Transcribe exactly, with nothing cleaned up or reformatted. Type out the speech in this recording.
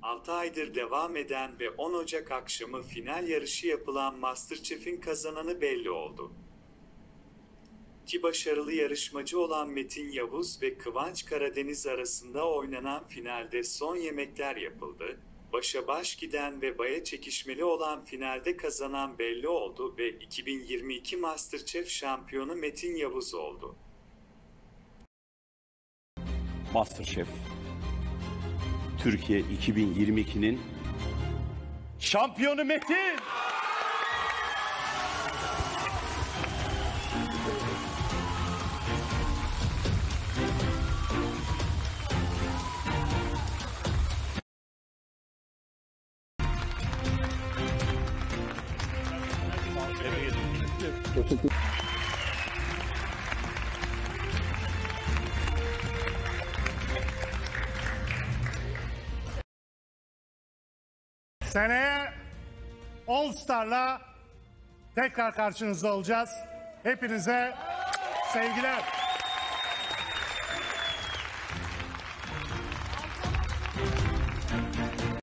altı aydır devam eden ve on Ocak akşamı final yarışı yapılan MasterChef'in kazananı belli oldu. İki başarılı yarışmacı olan Metin Yavuz ve Kıvanç Karadeniz arasında oynanan finalde son yemekler yapıldı. Başa baş giden ve baya çekişmeli olan finalde kazanan belli oldu ve iki bin yirmi iki MasterChef şampiyonu Metin Yavuz oldu. MasterChef Türkiye iki bin yirmi ikinin şampiyonu Metin! Seneye All Star'la tekrar karşınızda olacağız. Hepinize sevgiler.